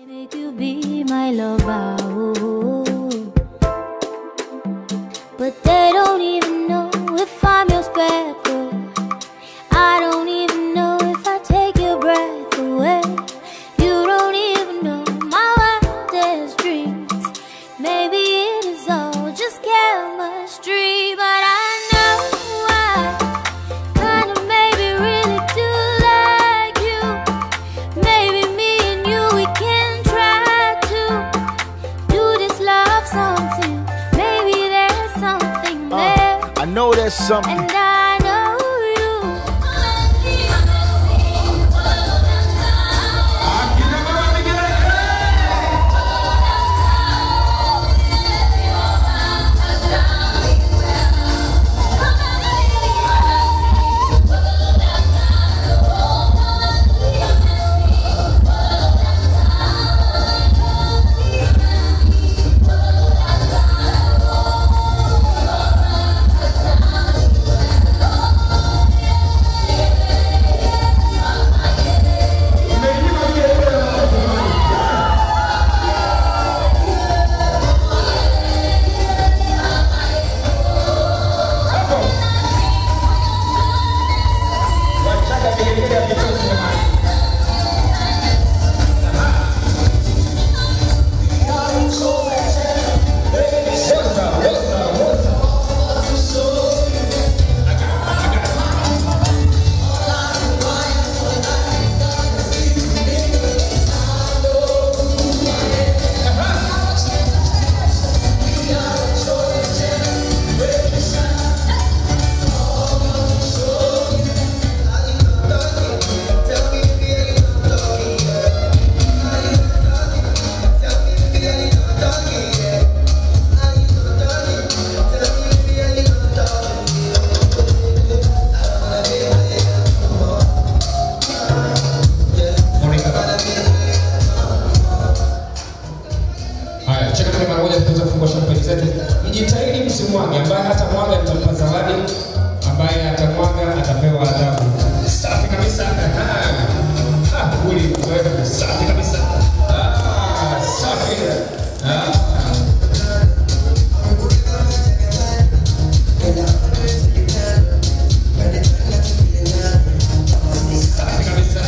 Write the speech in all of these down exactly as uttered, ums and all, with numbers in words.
Make you be my lover, oh. But they don't even know if I'm your scarecrow. I don't even know if I take your breath away. You don't even know my wildest dreams. Maybe it is all just chemistry, but I know I kinda maybe really do like you. Maybe me and you, we can try to do this love song too. Maybe there's something there. uh, I know there's something. And I know mjitahidi msimwage, ambaye hata mwaga mtampa zawadi, ambaye atamwaga atapewa adhabu. Safi kabisa. Ah, kuli wewe safi kabisa. Ah, safi. Ah. Safi kabisa.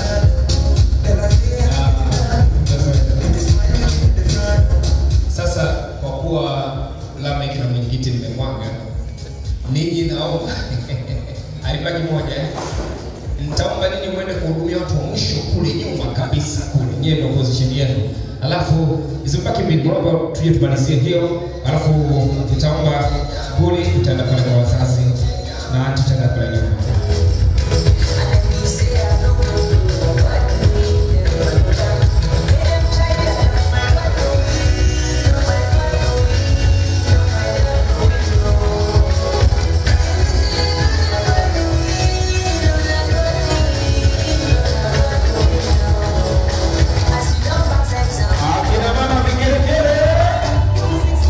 Sasa kwa kuwa Lamek na mwenyekiti mmemwaga, ninyi naomba haibaki moja eh? Nitaomba ninyi mwende kuhudumia watu wa mwisho kule nyuma kabisa kule. Nyewe ndio position yenu. Alafu isibaki mid-robo tuje tumalizie hiyo. Alafu nitaomba kule tutaenda pale kwa wazazi na tutaenda pale nyuma.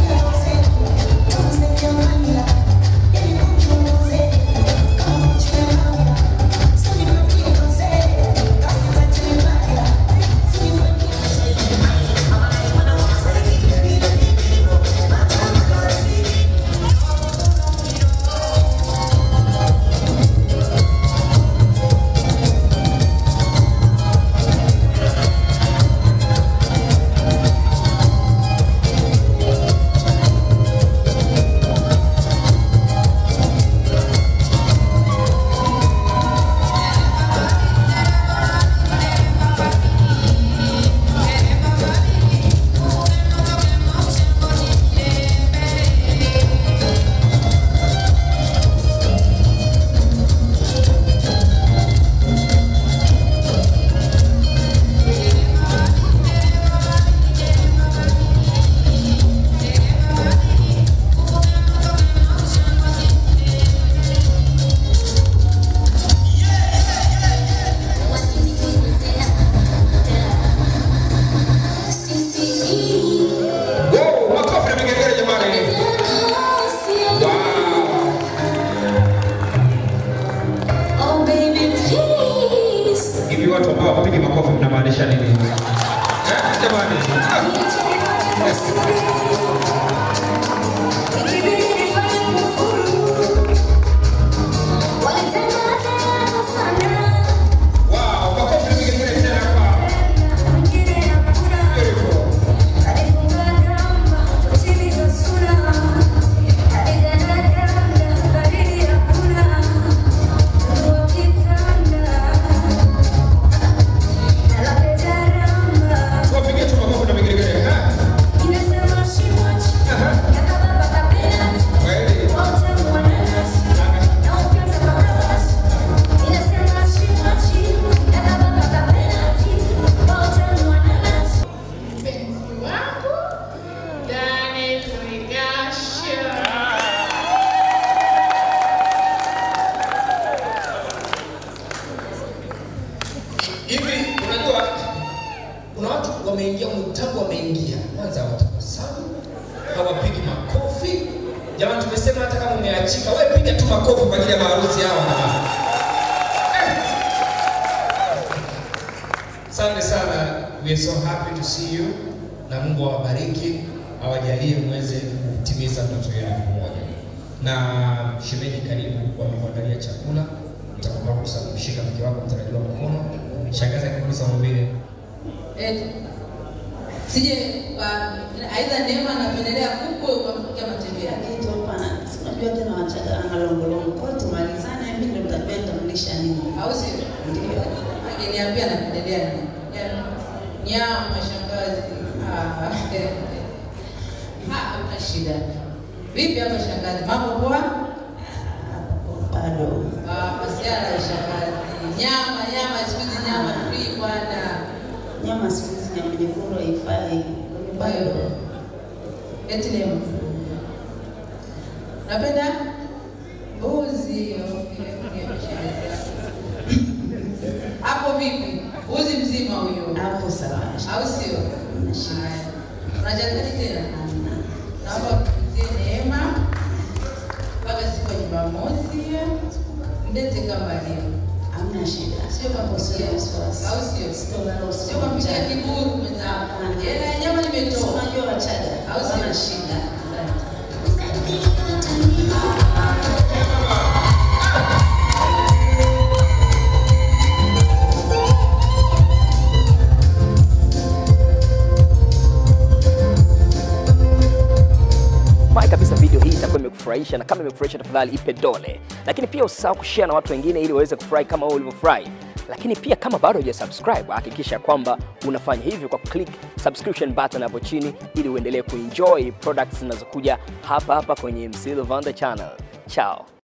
Thank you. amani. Wow, makofi mengine tena hapa. Hivi unajua kuna watu wameingia mtango wameingia kwanza watabasamu hawapigi makofi. Jamani tumesema hata kama umeachika wewe piga tu makofi kwa ajili ya maharusi hawa. Asante sana. We are so happy to see you. Na Mungu awabariki, awajalie mweze kutimiza ndoto yenu moja. Na shemeji karibu wamekuandalia chakula. Mtakumbuka kumshika mke wako mtarajiwa mkono. Shangaza kabisa mwambie. Eh. Sije aidha Neema anapendelea kuku au kama matembele. Kitu hapa. Unajua tena wachaga analongolongo. Kwa tumalizane mimi ndio mtapenda mlisha nini? Au sio? Ndio. Akiniambia anapendelea nini? Nyama shangazi. Ah. Ah, una shida. Vipi hapa shangazi? Mambo poa? Bado. Ah, masiala ya shangazi. Nyama, nyama, siku nyama free bwana. Nyama siku hizi nyama nyekundu haifai. Bado. Eti Neema. Napenda mbuzi. Hapo vipi? Mbuzi mzima huyo. Hapo sawa. Au sio? Haya. Unajadili tena? Naomba kupitie Neema. Mpaka siku ya Jumamosi. Ndete kama leo. Hamna shida. Sio kama sio wasiwasi. Au sio? Sio kama mpiga kiburu mwenzangu. Yeye nyama nimetoa. Unajua wachaga. Au sio? Hamna shida. Kabisa video hii itakuwa imekufurahisha, na kama imekufurahisha tafadhali ipe dole. Lakini pia usisahau kushare na watu wengine ili waweze kufurahi kama wewe ulivyofurahi. Lakini pia kama bado hujasubscribe, hakikisha kwamba unafanya hivyo kwa click subscription button hapo chini ili uendelee kuenjoy products zinazokuja hapa hapa kwenye M C Luvanda channel. Ciao.